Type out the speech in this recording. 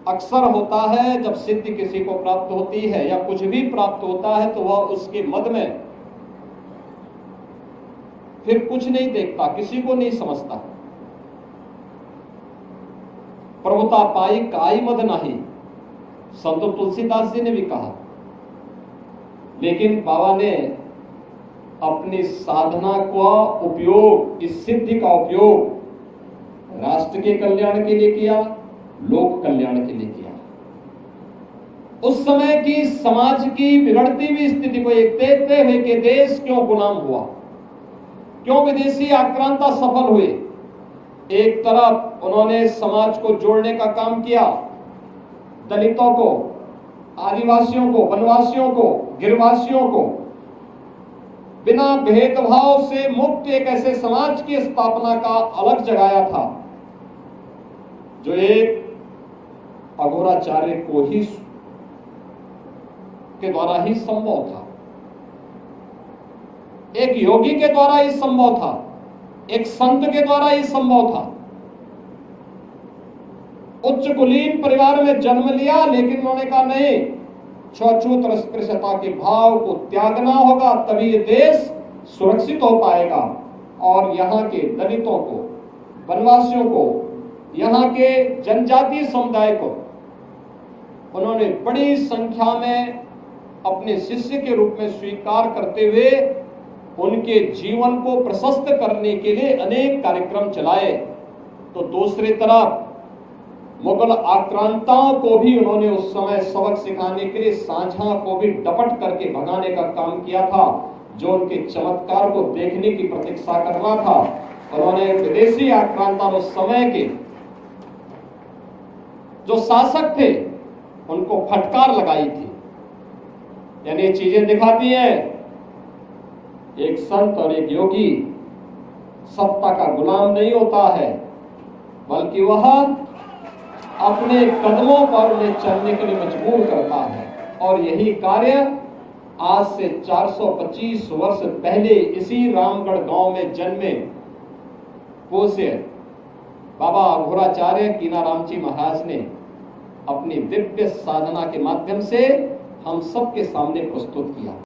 अक्सर होता है जब सिद्धि किसी को प्राप्त होती है या कुछ भी प्राप्त होता है तो वह उसके मद में फिर कुछ नहीं देखता, किसी को नहीं समझता। प्रभुता पाई काई मद नाही, संत तुलसीदास जी ने भी कहा। लेकिन बाबा ने अपनी साधना का उपयोग, इस सिद्धि का उपयोग राष्ट्र के कल्याण के लिए किया, लोक कल्याण के लिए किया। उस समय की समाज की बिगड़ती हुई स्थिति को एक देखते हुए कि देश क्यों गुलाम हुआ, क्यों विदेशी आक्रांता सफल हुए। एक तरफ उन्होंने समाज को जोड़ने का काम किया, दलितों को, आदिवासियों को, वनवासियों को, गिरवासियों को बिना भेदभाव से मुक्त एक ऐसे समाज की स्थापना का अलग जगाया था जो एक अघोराचार्य को ही के द्वारा ही संभव था, एक योगी के द्वारा ही संभव था, एक संत के द्वारा ही संभव था। उच्च कुलीन परिवार में जन्म लिया, लेकिन उन्होंने कहा नहीं, छूत और स्पृश्यता के भाव को त्यागना होगा, तभी ये देश सुरक्षित हो पाएगा। और यहाँ के दलितों को, वनवासियों को, यहाँ के जनजातीय समुदाय को उन्होंने बड़ी संख्या में अपने शिष्य के रूप में स्वीकार करते हुए उनके जीवन को प्रशस्त करने के लिए अनेक कार्यक्रम चलाए। तो दूसरी तरफ मुगल आक्रांताओं को भी उन्होंने उस समय सबक सिखाने के लिए सांझा को भी डपट करके भगाने का काम किया था, जो उनके चमत्कार को देखने की प्रतीक्षा कर रहा था। उन्होंने विदेशी आक्रांता उस समय के जो शासक थे उनको फटकार लगाई थी। यानी ये चीजें दिखाती हैं एक संत और एक योगी सत्ता का गुलाम नहीं होता है, बल्कि वह अपने कदमों पर उन्हें चलने के लिए मजबूर करता है। और यही कार्य आज से 425 वर्ष पहले इसी रामगढ़ गांव में जन्मे पूज्य बाबा अघोराचार्य कीनाराम जी महाराज ने अपनी दिव्य साधना के माध्यम से हम सबके सामने प्रस्तुत किया।